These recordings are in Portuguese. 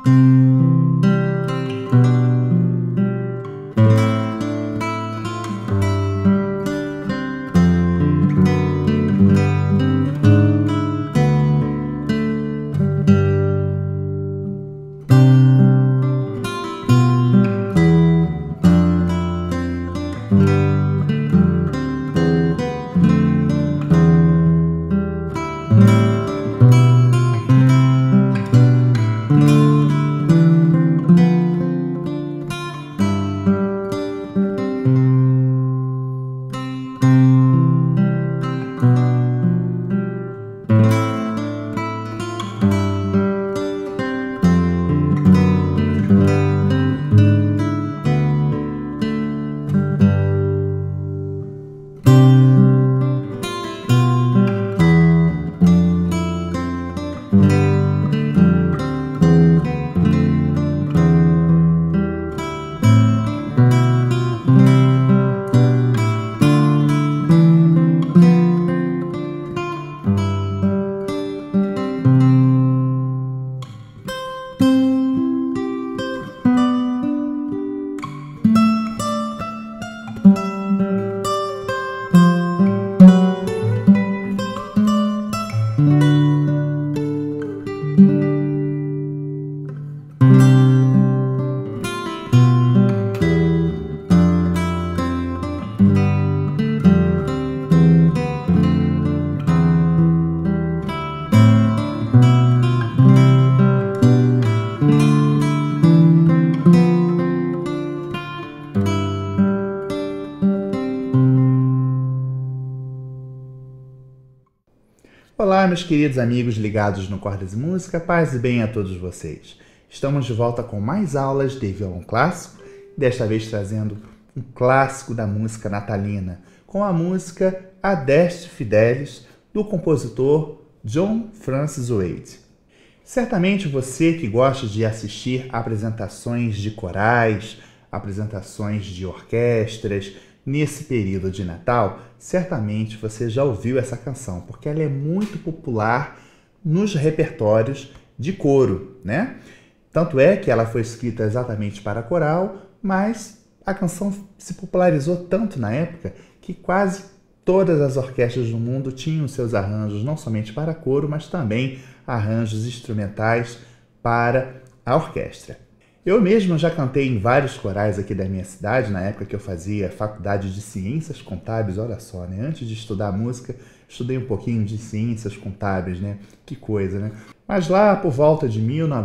Olá, meus queridos amigos ligados no Cordas e Música, paz e bem a todos vocês. Estamos de volta com mais aulas de violão clássico, desta vez trazendo um clássico da música natalina, com a música Adeste Fidelis, do compositor John Francis Wade. Certamente você que gosta de assistir apresentações de corais, apresentações de orquestras, nesse período de Natal, certamente você já ouviu essa canção, porque ela é muito popular nos repertórios de coro, né? Tanto é que ela foi escrita exatamente para coral, mas a canção se popularizou tanto na época que quase todas as orquestras do mundo tinham seus arranjos, não somente para coro, mas também arranjos instrumentais para a orquestra. Eu mesmo já cantei em vários corais aqui da minha cidade, na época que eu fazia faculdade de Ciências Contábeis, olha só, né? Antes de estudar música, estudei um pouquinho de Ciências Contábeis, né? Que coisa, né? Mas lá por volta de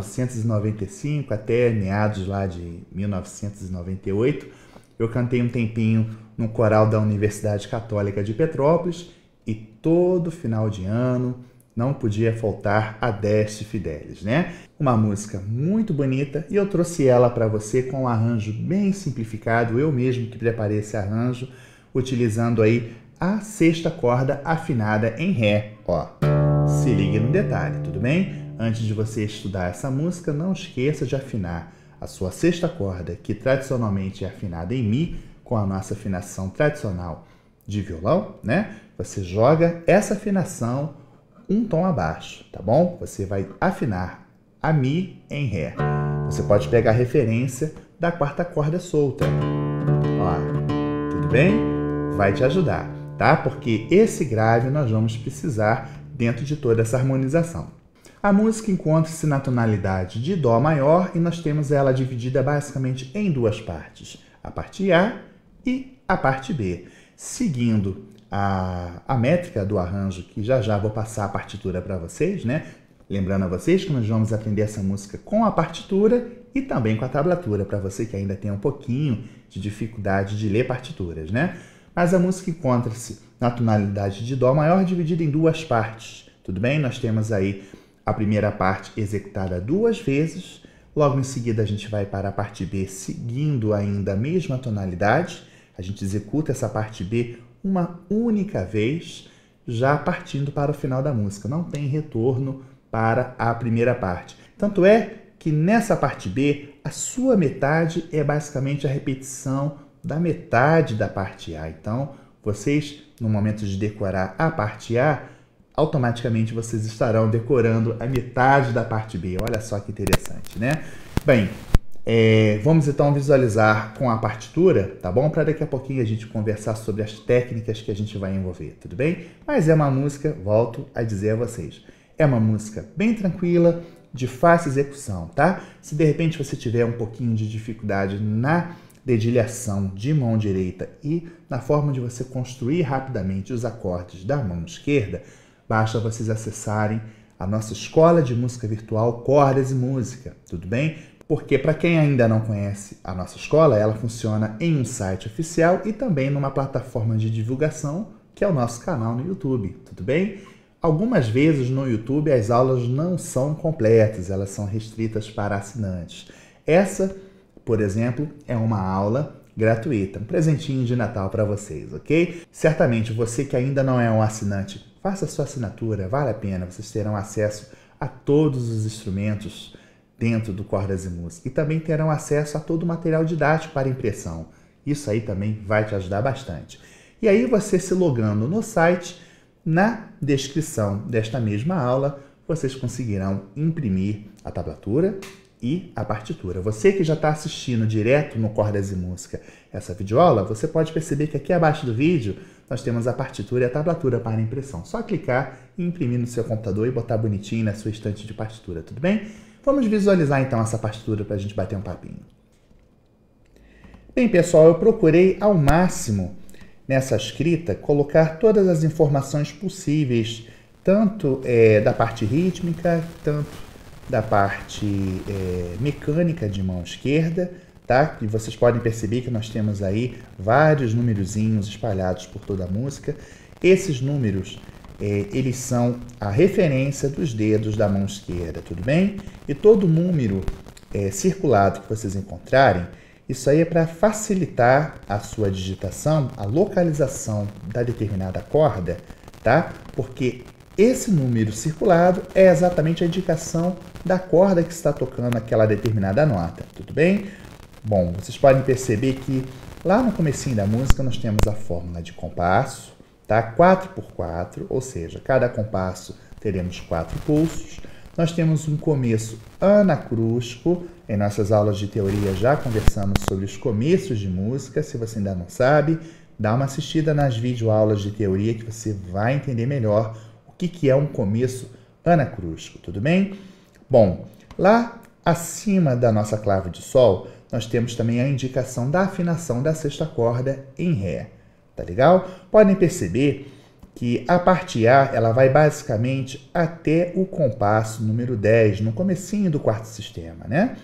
1995 até meados lá de 1998, eu cantei um tempinho no coral da Universidade Católica de Petrópolis e todo final de ano não podia faltar Adeste Fidelis, né? Uma música muito bonita e eu trouxe ela para você com um arranjo bem simplificado, eu mesmo que preparei esse arranjo, utilizando aí a sexta corda afinada em Ré, ó. Se ligue no detalhe, tudo bem? Antes de você estudar essa música, não esqueça de afinar a sua sexta corda, que tradicionalmente é afinada em Mi, com a nossa afinação tradicional de violão, né? Você joga essa afinação um tom abaixo, tá bom? Você vai afinar a Mi em Ré. Você pode pegar a referência da quarta corda solta. Ó, tudo bem? Vai te ajudar, tá? Porque esse grave nós vamos precisar dentro de toda essa harmonização. A música encontra-se na tonalidade de Dó maior e nós temos ela dividida basicamente em duas partes, a parte A e a parte B, seguindo a métrica do arranjo, que já vou passar a partitura para vocês, né? Lembrando a vocês que nós vamos aprender essa música com a partitura e também com a tablatura, para você que ainda tem um pouquinho de dificuldade de ler partituras, né? Mas a música encontra-se na tonalidade de Dó maior, dividida em duas partes, tudo bem? Nós temos aí a primeira parte executada duas vezes, logo em seguida a gente vai para a parte B, seguindo ainda a mesma tonalidade, a gente executa essa parte B uma única vez, já partindo para o final da música. Não tem retorno para a primeira parte. Tanto é que nessa parte B, a sua metade é basicamente a repetição da metade da parte A. Então, vocês, no momento de decorar a parte A, automaticamente vocês estarão decorando a metade da parte B. Olha só que interessante, né? Bem, vamos então visualizar com a partitura, tá bom? Para daqui a pouquinho a gente conversar sobre as técnicas que a gente vai envolver, tudo bem? Mas é uma música, volto a dizer a vocês, é uma música bem tranquila, de fácil execução, tá? Se de repente você tiver um pouquinho de dificuldade na dedilhação de mão direita e na forma de você construir rapidamente os acordes da mão esquerda, basta vocês acessarem a nossa escola de música virtual Cordas e Música, tudo bem? Porque para quem ainda não conhece a nossa escola, ela funciona em um site oficial e também numa plataforma de divulgação, que é o nosso canal no YouTube, tudo bem? Algumas vezes no YouTube as aulas não são completas, elas são restritas para assinantes. Essa, por exemplo, é uma aula gratuita, um presentinho de Natal para vocês, ok? Certamente você que ainda não é um assinante, faça sua assinatura, vale a pena, vocês terão acesso a todos os instrumentos dentro do Cordas e Música e também terão acesso a todo o material didático para impressão. Isso aí também vai te ajudar bastante. E aí você se logando no site, na descrição desta mesma aula, vocês conseguirão imprimir a tablatura e a partitura. Você que já está assistindo direto no Cordas e Música essa videoaula, você pode perceber que aqui abaixo do vídeo nós temos a partitura e a tablatura para impressão. Só clicar e imprimir no seu computador e botar bonitinho na sua estante de partitura, tudo bem? Vamos visualizar então essa partitura para a gente bater um papinho. Bem, pessoal, eu procurei ao máximo nessa escrita colocar todas as informações possíveis, tanto da parte rítmica, tanto da parte mecânica de mão esquerda, tá? E vocês podem perceber que nós temos aí vários numerozinhos espalhados por toda a música. Esses números, eles são a referência dos dedos da mão esquerda, tudo bem? E todo número circulado que vocês encontrarem, isso aí é para facilitar a sua digitação, a localização da determinada corda, tá? Porque esse número circulado é exatamente a indicação da corda que está tocando aquela determinada nota, tudo bem? Bom, vocês podem perceber que lá no comecinho da música nós temos a fórmula de compasso, tá? 4x4, ou seja, cada compasso teremos 4 pulsos. Nós temos um começo anacrústico. Em nossas aulas de teoria já conversamos sobre os começos de música. Se você ainda não sabe, dá uma assistida nas videoaulas de teoria que você vai entender melhor o que é um começo anacrústico, tudo bem? Bom, lá acima da nossa clave de sol, nós temos também a indicação da afinação da sexta corda em Ré, tá legal? Podem perceber que a parte A ela vai basicamente até o compasso número 10, no comecinho do quarto sistema, né?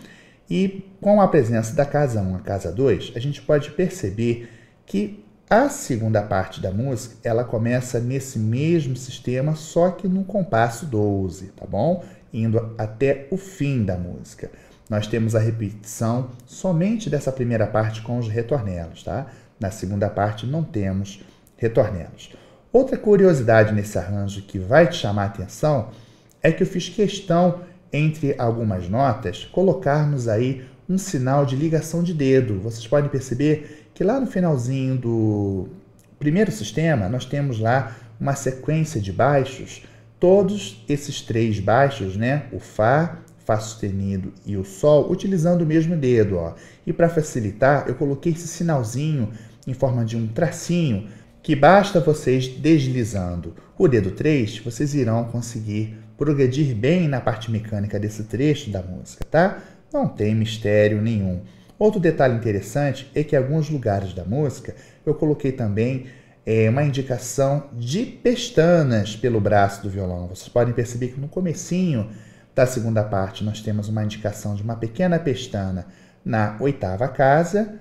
E com a presença da casa 1 a casa 2, a gente pode perceber que a segunda parte da música, ela começa nesse mesmo sistema, só que no compasso 12, tá bom? Indo até o fim da música. Nós temos a repetição somente dessa primeira parte com os retornelos, tá? Na segunda parte não temos retornelos. Outra curiosidade nesse arranjo que vai te chamar a atenção é que eu fiz questão, entre algumas notas, colocarmos aí um sinal de ligação de dedo. Vocês podem perceber que lá no finalzinho do primeiro sistema, nós temos lá uma sequência de baixos, todos esses 3 baixos, né? O Fá, Fá sustenido e o Sol, utilizando o mesmo dedo, ó. E para facilitar, eu coloquei esse sinalzinho em forma de um tracinho, que basta vocês deslizando o dedo 3, vocês irão conseguir progredir bem na parte mecânica desse trecho da música, tá? Não tem mistério nenhum. Outro detalhe interessante é que em alguns lugares da música eu coloquei também uma indicação de pestanas pelo braço do violão. Vocês podem perceber que no comecinho da segunda parte nós temos uma indicação de uma pequena pestana na oitava casa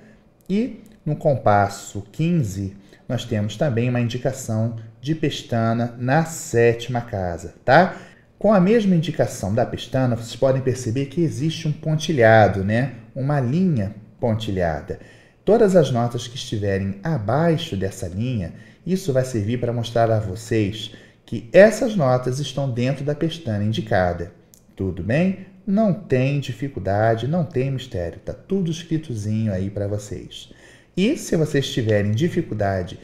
e no compasso 15 nós temos também uma indicação de pestana na sétima casa, tá? Com a mesma indicação da pestana, vocês podem perceber que existe um pontilhado, né? Uma linha pontilhada. Todas as notas que estiverem abaixo dessa linha, isso vai servir para mostrar a vocês que essas notas estão dentro da pestana indicada. Tudo bem? Não tem dificuldade, não tem mistério, tá tudo escritozinho aí para vocês. E se vocês tiverem dificuldade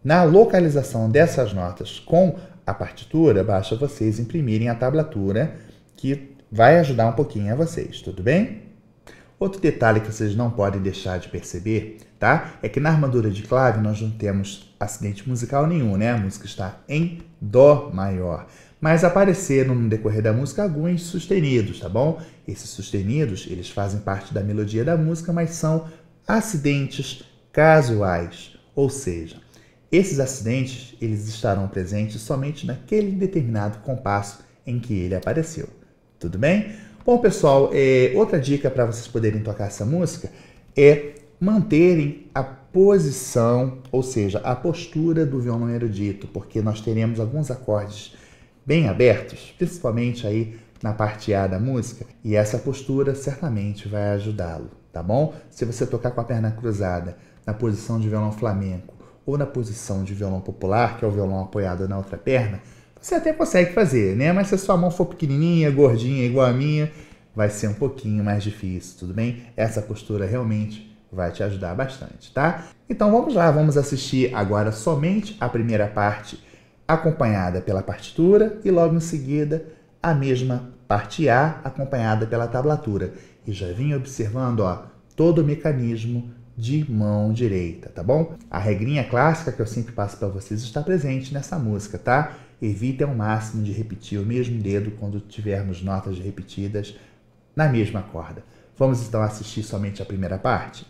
Na localização dessas notas com a partitura, basta vocês imprimirem a tablatura, que vai ajudar um pouquinho a vocês, tudo bem? Outro detalhe que vocês não podem deixar de perceber, tá? É que na armadura de clave nós não temos acidente musical nenhum, né? A música está em Dó maior. Mas apareceram no decorrer da música alguns sustenidos, tá bom? Esses sustenidos, eles fazem parte da melodia da música, mas são acidentes casuais. Ou seja, esses acidentes, eles estarão presentes somente naquele determinado compasso em que ele apareceu. Tudo bem? Bom, pessoal, outra dica para vocês poderem tocar essa música é manterem a posição, ou seja, a postura do violão erudito, porque nós teremos alguns acordes bem abertos, principalmente aí na parte A da música, e essa postura certamente vai ajudá-lo, tá bom? Se você tocar com a perna cruzada na posição de violão flamenco ou na posição de violão popular, que é o violão apoiado na outra perna, você até consegue fazer, né? Mas se a sua mão for pequenininha, gordinha, igual a minha, vai ser um pouquinho mais difícil, tudo bem? Essa postura realmente vai te ajudar bastante, tá? Então vamos lá, vamos assistir agora somente a primeira parte, acompanhada pela partitura, e logo em seguida a mesma parte A, acompanhada pela tablatura. E já vim observando, ó, todo o mecanismo de mão direita, tá bom? A regrinha clássica que eu sempre passo para vocês está presente nessa música, tá? Evite ao máximo de repetir o mesmo dedo quando tivermos notas repetidas na mesma corda. Vamos então assistir somente a primeira parte?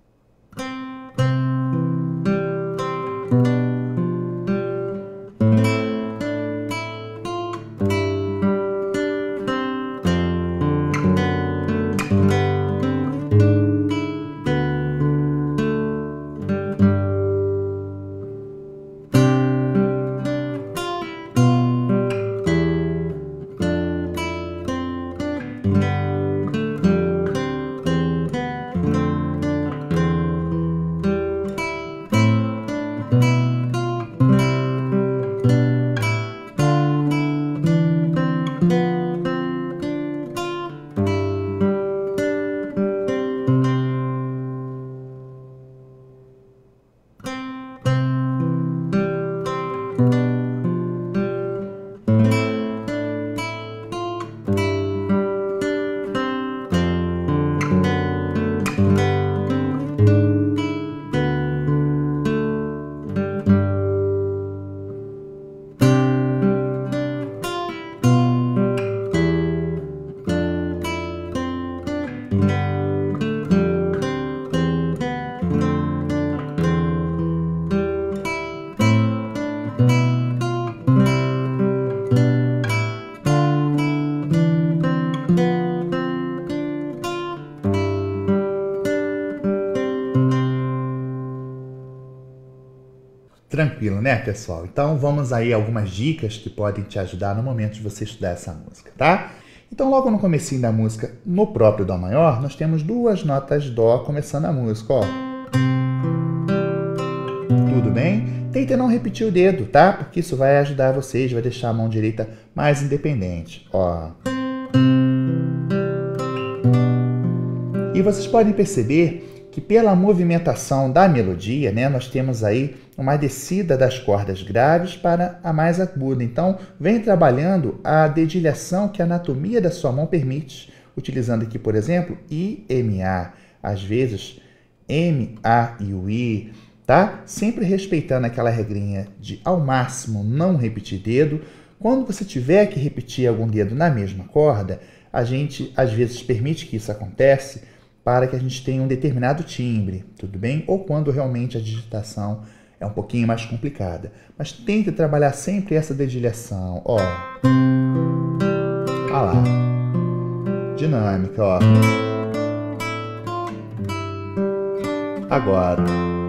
Tranquilo, né, pessoal? Então vamos aí a algumas dicas que podem te ajudar no momento de você estudar essa música, tá? Então logo no comecinho da música, no próprio Dó maior, nós temos duas notas Dó começando a música, ó. Tudo bem? Tenta não repetir o dedo, tá? Porque isso vai ajudar vocês, vai deixar a mão direita mais independente, ó. E vocês podem perceber que pela movimentação da melodia, né, nós temos aí uma descida das cordas graves para a mais aguda. Então, vem trabalhando a dedilhação que a anatomia da sua mão permite, utilizando aqui, por exemplo, I, M, A. Às vezes, M, A e o I, tá? Sempre respeitando aquela regrinha de, ao máximo, não repetir dedo. Quando você tiver que repetir algum dedo na mesma corda, a gente, às vezes, permite que isso aconteça, para que a gente tenha um determinado timbre, tudo bem? Ou quando realmente a digitação é um pouquinho mais complicada. Mas tente trabalhar sempre essa dedilhação, ó. Olha lá. Dinâmica, ó. Agora.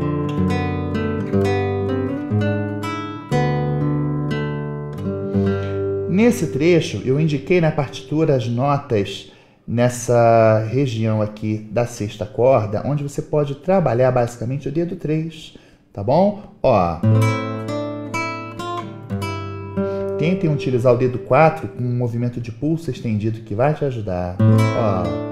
Nesse trecho, eu indiquei na partitura as notas nessa região aqui da sexta corda, onde você pode trabalhar basicamente o dedo 3, tá bom? Ó. Tentem utilizar o dedo 4 com um movimento de pulso estendido que vai te ajudar.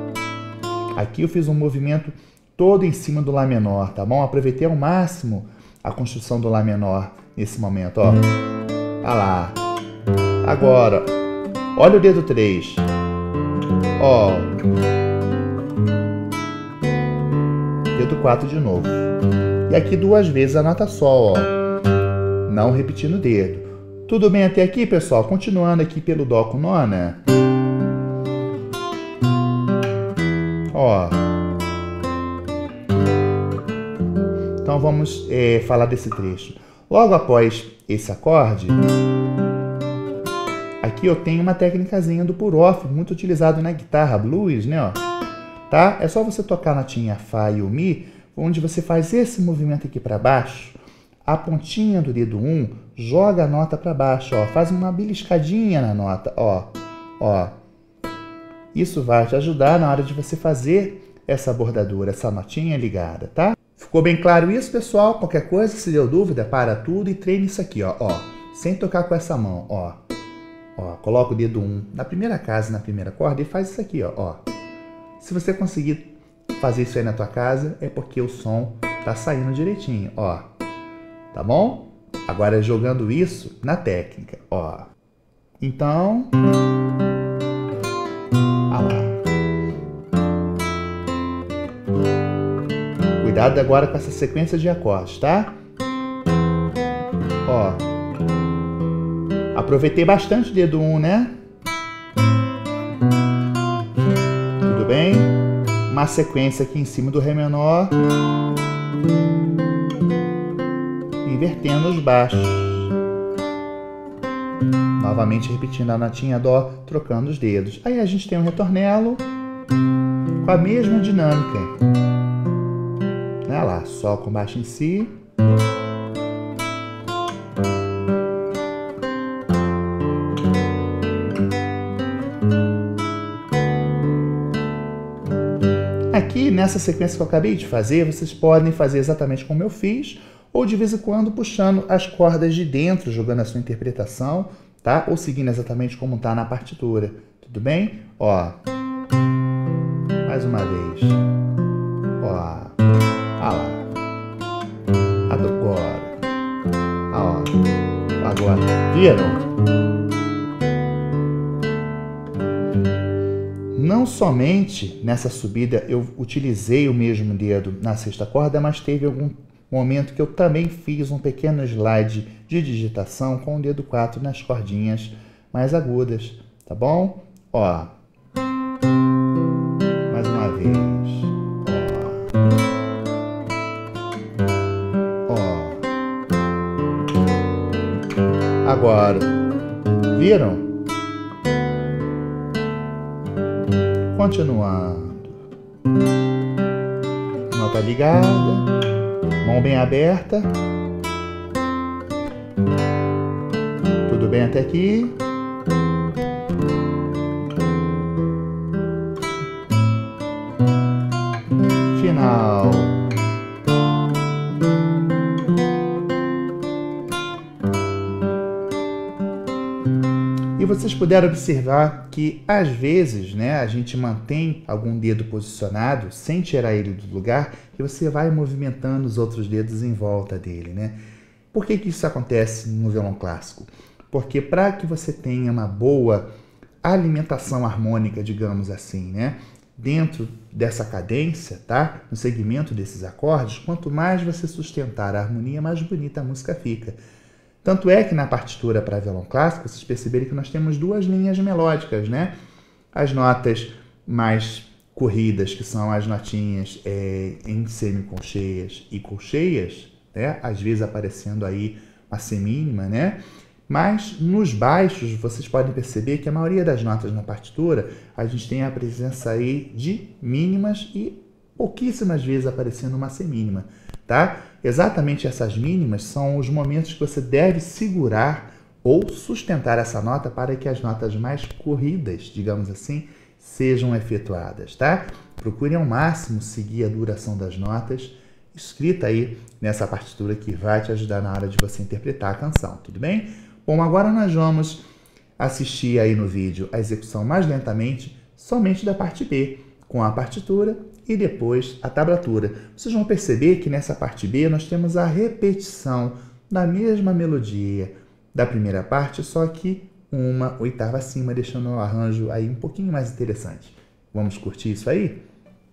Ó. Aqui eu fiz um movimento todo em cima do Lá menor, tá bom? Aproveitei ao máximo a construção do Lá menor nesse momento, ó. Olha lá. Agora, olha o dedo 3. Ó. Dedo 4 de novo. E aqui 2 vezes a nota Sol, ó. Não repetindo o dedo. Tudo bem até aqui, pessoal? Continuando aqui pelo Dó com nona. Ó. Então vamos falar desse trecho. Logo após esse acorde, aqui eu tenho uma técnicazinha do por off, muito utilizado na guitarra blues, né? Ó. Tá? É só você tocar a notinha Fá e o Mi, onde você faz esse movimento aqui para baixo. A pontinha do dedo 1 joga a nota para baixo, ó. Faz uma beliscadinha na nota, ó. Ó. Isso vai te ajudar na hora de você fazer essa bordadura, essa notinha ligada, tá? Ficou bem claro isso, pessoal? Qualquer coisa, se deu dúvida, para tudo e treine isso aqui, ó. Ó. Sem tocar com essa mão, ó. Ó. Coloca o dedo 1 na primeira casa, na primeira corda e faz isso aqui, ó. Ó. Se você conseguir fazer isso aí na tua casa, é porque o som tá saindo direitinho, ó. Tá bom? Agora jogando isso na técnica, ó. Então, olha lá. Cuidado agora com essa sequência de acordes, tá? Ó. Aproveitei bastante o dedo 1, né? Tudo bem? Uma sequência aqui em cima do Ré menor. Invertendo os baixos. Novamente repetindo a notinha Dó, trocando os dedos. Aí a gente tem um retornelo com a mesma dinâmica. Olha lá, Sol com baixo em Si. Aqui, nessa sequência que eu acabei de fazer, vocês podem fazer exatamente como eu fiz, ou de vez em quando puxando as cordas de dentro, jogando a sua interpretação, tá? Ou seguindo exatamente como está na partitura, tudo bem? Ó, mais uma vez. Ó, olha lá. Agora. Ó, agora. Viram? Não somente nessa subida eu utilizei o mesmo dedo na sexta corda, mas teve algum momento que eu também fiz um pequeno slide de digitação com o dedo 4 nas cordinhas mais agudas, tá bom? Ó. Mais uma vez. Ó. Ó. Agora. Viram? Continuando. Nota ligada. Mão bem aberta. Tudo bem até aqui? Final. E vocês puderam observar que, às vezes, né, a gente mantém algum dedo posicionado sem tirar ele do lugar e você vai movimentando os outros dedos em volta dele, né? Por que isso acontece no violão clássico? Porque para que você tenha uma boa alimentação harmônica, digamos assim, né, dentro dessa cadência, tá? No segmento desses acordes, quanto mais você sustentar a harmonia, mais bonita a música fica. Tanto é que na partitura para violão clássico, vocês perceberam que nós temos duas linhas melódicas, né? As notas mais corridas, que são as notinhas em semicolcheias e colcheias, né? Às vezes aparecendo aí uma semínima, né? Mas nos baixos, vocês podem perceber que a maioria das notas na partitura, a gente tem a presença aí de mínimas e pouquíssimas vezes aparecendo uma semínima, tá? Exatamente essas mínimas são os momentos que você deve segurar ou sustentar essa nota para que as notas mais corridas, digamos assim, sejam efetuadas, tá? Procure ao máximo seguir a duração das notas escrita aí nessa partitura que vai te ajudar na hora de você interpretar a canção, tudo bem? Bom, agora nós vamos assistir aí no vídeo a execução mais lentamente, somente da parte B, com a partitura e depois a tablatura. Vocês vão perceber que nessa parte B nós temos a repetição da mesma melodia da primeira parte, só que uma oitava acima, deixando o arranjo aí um pouquinho mais interessante. Vamos curtir isso aí?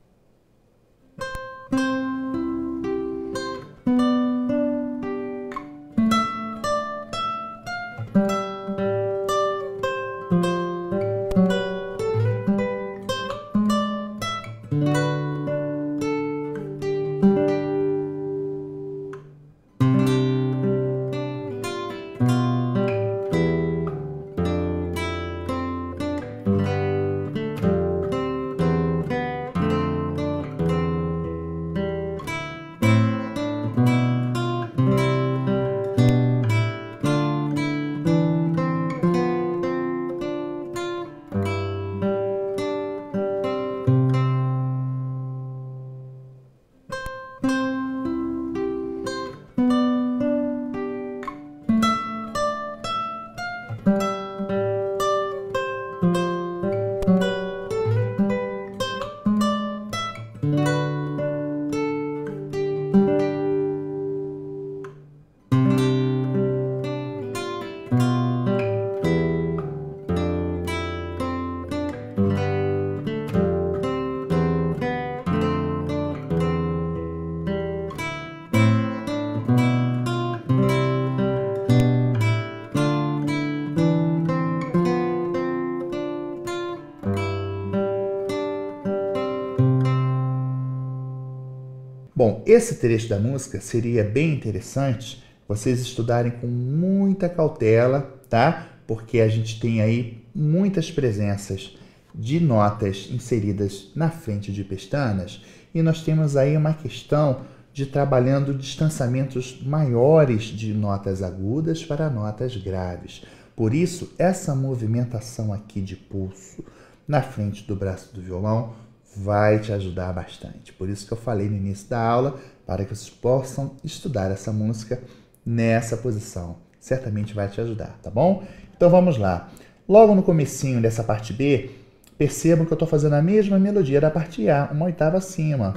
Bom, esse trecho da música seria bem interessante vocês estudarem com muita cautela, tá? Porque a gente tem aí muitas presenças de notas inseridas na frente de pestanas e nós temos aí uma questão de trabalhando distanciamentos maiores de notas agudas para notas graves. Por isso, essa movimentação aqui de pulso na frente do braço do violão vai te ajudar bastante. Por isso que eu falei no início da aula, para que vocês possam estudar essa música nessa posição. Certamente vai te ajudar, tá bom? Então vamos lá. Logo no comecinho dessa parte B, percebam que eu estou fazendo a mesma melodia da parte A, uma oitava acima.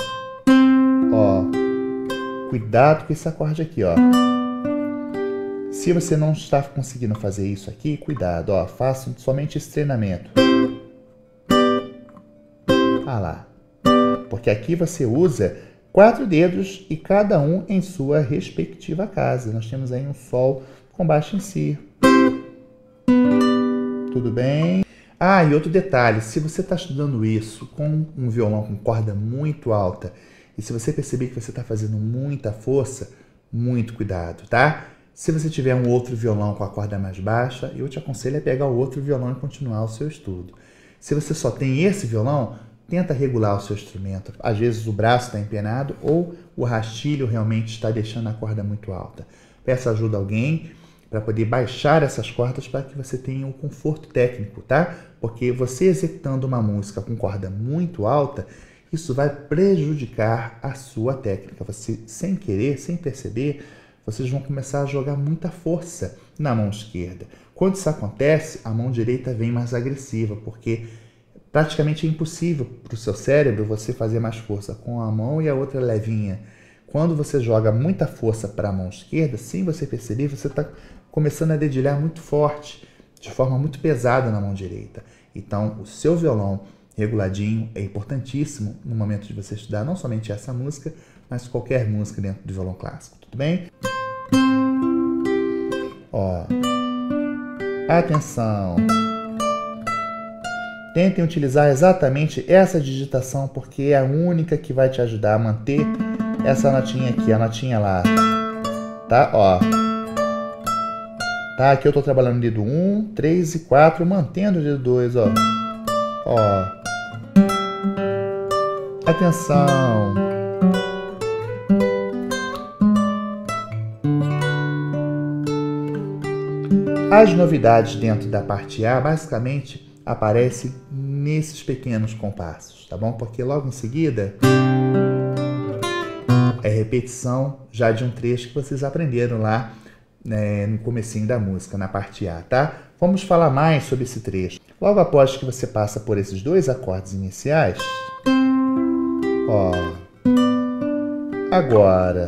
Ó, cuidado com esse acorde aqui, ó. Se você não está conseguindo fazer isso aqui, cuidado, ó, faça somente esse treinamento. Ah lá. Porque aqui você usa 4 dedos e cada um em sua respectiva casa. Nós temos aí um Sol com baixo em Si. Tudo bem? Ah, e outro detalhe, se você está estudando isso com um violão com corda muito alta e se você perceber que você está fazendo muita força, muito cuidado, tá? Se você tiver um outro violão com a corda mais baixa, eu te aconselho a pegar o outro violão e continuar o seu estudo. Se você só tem esse violão, tenta regular o seu instrumento. Às vezes o braço está empenado ou o rastilho realmente está deixando a corda muito alta. Peça ajuda a alguém para poder baixar essas cordas para que você tenha um conforto técnico, tá? Porque você executando uma música com corda muito alta, isso vai prejudicar a sua técnica. Você, sem querer, sem perceber, vocês vão começar a jogar muita força na mão esquerda. Quando isso acontece, a mão direita vem mais agressiva, porque praticamente é impossível para o seu cérebro você fazer mais força com a mão e a outra levinha. Quando você joga muita força para a mão esquerda, sem você perceber, você está começando a dedilhar muito forte, de forma muito pesada na mão direita. Então, o seu violão reguladinho é importantíssimo no momento de você estudar não somente essa música, mas qualquer música dentro do violão clássico, tudo bem? Ó, atenção! Tentem utilizar exatamente essa digitação, porque é a única que vai te ajudar a manter essa notinha aqui, a notinha lá, tá? Ó, tá? Aqui eu tô trabalhando o dedo 1, 3 e 4, mantendo o dedo 2, ó. Ó, atenção! As novidades dentro da parte A, basicamente, aparecem nesses pequenos compassos, tá bom? Porque logo em seguida é repetição já de um trecho que vocês aprenderam lá, né, no comecinho da música, na parte A, tá? Vamos falar mais sobre esse trecho. Logo após que você passa por esses 2 acordes iniciais, Ó. Agora.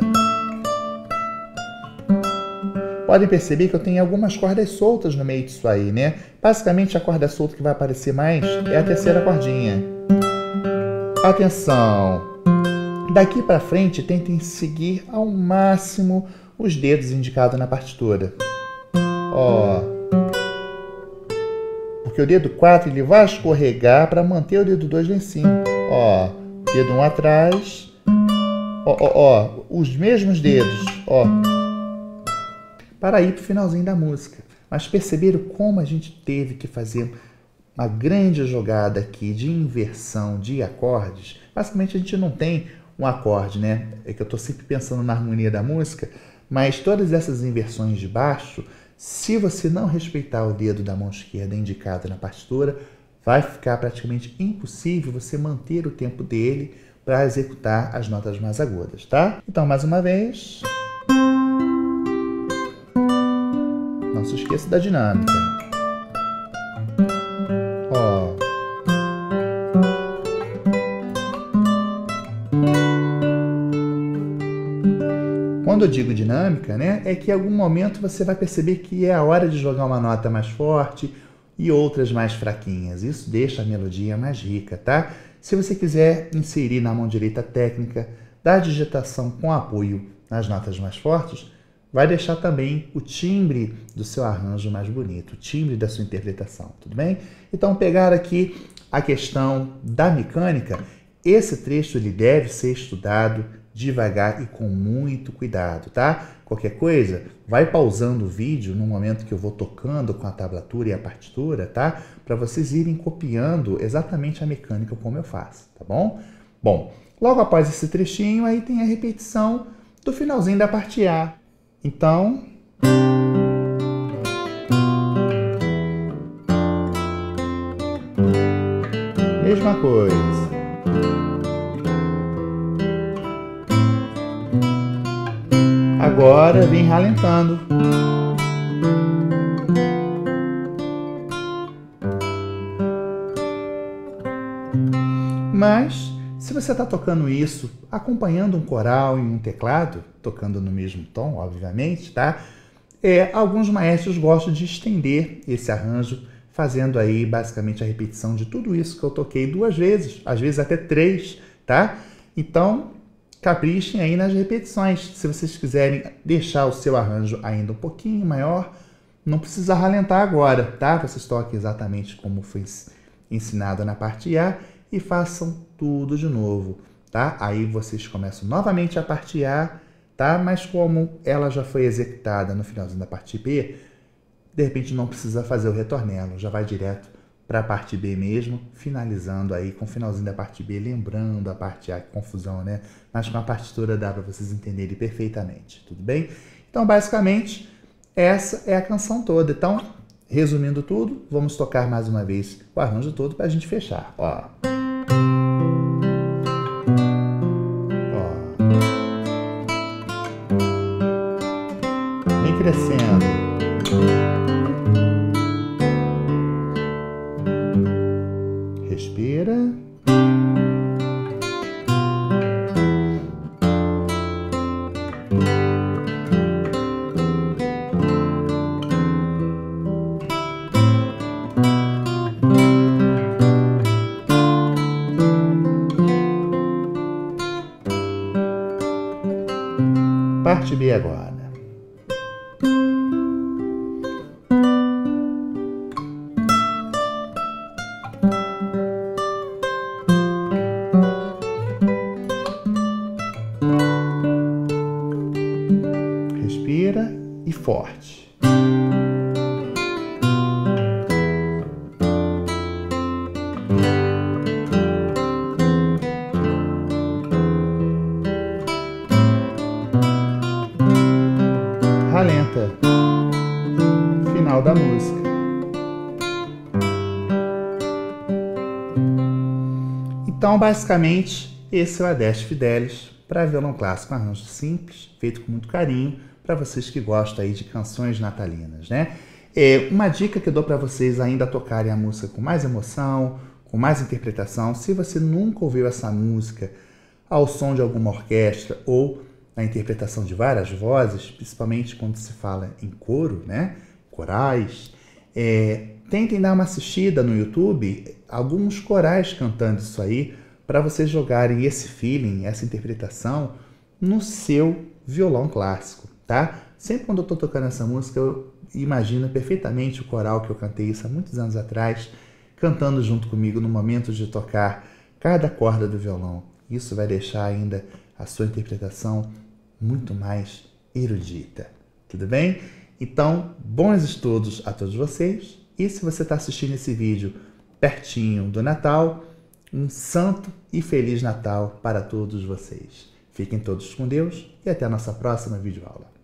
Podem perceber que eu tenho algumas cordas soltas no meio disso aí, né? Basicamente, a corda solta que vai aparecer mais é a terceira cordinha. Atenção! Daqui para frente, tentem seguir ao máximo os dedos indicados na partitura. Ó. Porque o dedo 4 ele vai escorregar para manter o dedo 2 lá em cima. Ó. Dedo 1 atrás. Ó. Os mesmos dedos. Ó. Para ir para o finalzinho da música. Mas perceberam como a gente teve que fazer uma grande jogada aqui de inversão de acordes? Basicamente a gente não tem um acorde, né? É que eu estou sempre pensando na harmonia da música, mas todas essas inversões de baixo, se você não respeitar o dedo da mão esquerda indicado na partitura, vai ficar praticamente impossível você manter o tempo dele para executar as notas mais agudas, tá? Então, mais uma vez... Não se esqueça da dinâmica. Ó. Quando eu digo dinâmica, né, é que em algum momento você vai perceber que é a hora de jogar uma nota mais forte e outras mais fraquinhas. Isso deixa a melodia mais rica, tá? Se você quiser inserir na mão direita a técnica da digitação com apoio nas notas mais fortes, vai deixar também o timbre do seu arranjo mais bonito, o timbre da sua interpretação, tudo bem? Então, pegar aqui a questão da mecânica, esse trecho ele deve ser estudado devagar e com muito cuidado, tá? Qualquer coisa, vai pausando o vídeo no momento que eu vou tocando com a tablatura e a partitura, tá? Para vocês irem copiando exatamente a mecânica como eu faço, tá bom? Bom, logo após esse trechinho, aí tem a repetição do finalzinho da parte A. Então, mesma coisa. Agora vem ralentando. Mas, se você está tocando isso, acompanhando um coral em um teclado, tocando no mesmo tom, obviamente, tá? Alguns maestros gostam de estender esse arranjo, fazendo aí basicamente a repetição de tudo isso que eu toquei 2 vezes, às vezes até 3, tá? Então, caprichem aí nas repetições. Se vocês quiserem deixar o seu arranjo ainda um pouquinho maior, não precisa ralentar agora, tá? Vocês toquem exatamente como foi ensinado na parte A e façam tudo de novo, tá? Aí vocês começam novamente a parte A, tá? Mas como ela já foi executada no finalzinho da parte B, de repente não precisa fazer o retornelo, já vai direto para a parte B mesmo, finalizando aí com o finalzinho da parte B, lembrando a parte A, que confusão, né? Mas com a partitura dá para vocês entenderem perfeitamente, tudo bem? Então, basicamente, essa é a canção toda. Então, resumindo tudo, vamos tocar mais uma vez o arranjo todo para a gente fechar, ó. Vem crescendo. Respira. Parte B agora. Respira e forte. Ralenta. Final da música. Então, basicamente, esse é o Adeste Fidelis para violão clássico, um arranjo simples, feito com muito carinho, para vocês que gostam aí de canções natalinas, né? Uma dica que eu dou para vocês ainda tocarem a música com mais emoção, com mais interpretação. Se você nunca ouviu essa música ao som de alguma orquestra ou a interpretação de várias vozes, principalmente quando se fala em coro, né? Corais. Tentem dar uma assistida no YouTube, alguns corais cantando isso aí, para vocês jogarem esse feeling, essa interpretação no seu violão clássico, tá? Sempre quando eu estou tocando essa música, eu imagino perfeitamente o coral que eu cantei isso há muitos anos atrás, cantando junto comigo no momento de tocar cada corda do violão. Isso vai deixar ainda a sua interpretação muito mais erudita. Tudo bem? Então, bons estudos a todos vocês. E se você está assistindo esse vídeo pertinho do Natal, um santo e feliz Natal para todos vocês. Fiquem todos com Deus e até a nossa próxima videoaula.